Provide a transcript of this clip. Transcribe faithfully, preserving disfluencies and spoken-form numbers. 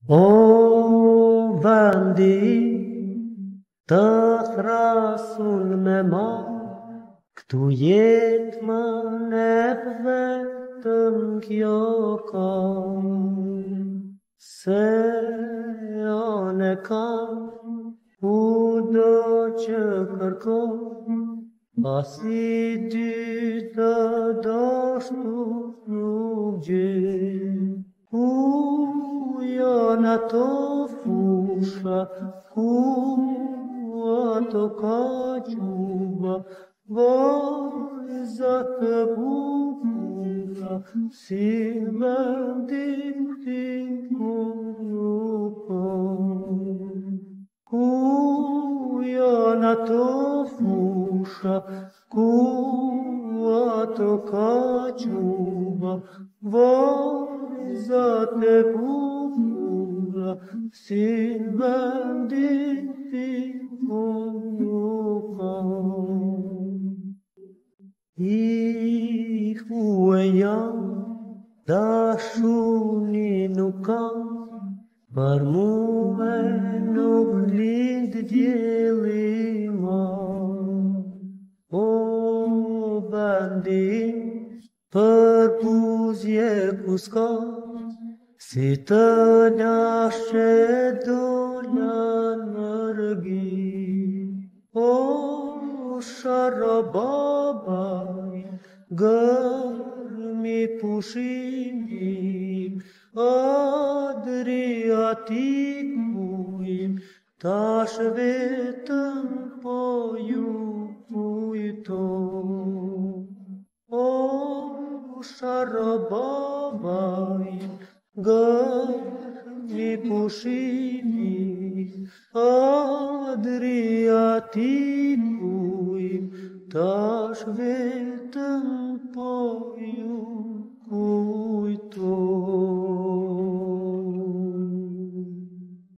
O bandi, të thrasun me ma, këtu jetë më nep vetëm kjo ka. Se one kam, ku do që kërkoj, pasi ty të dashtu nuk gjej. Ku janë ato fusha, ku ato kaquma, vajza të bukura, si vendin ti nuk ka. Ku janë ato fusha, ku ato kaquma, vajza të bukura, si vendin ti nuk ka. I hue jam, dashuni nuk kam, për muhe nuk lind djeli ma. O bandi, për buzje ku s'ka, si të lashe dola në rëgi. O shara babaj, gërmi pushimim, Adriatik ujim, tash vetëm po ju kujtoj. O shara babaj, gërmi pushimim, Adriatik ujim, tash vetëm po ju kujtoj.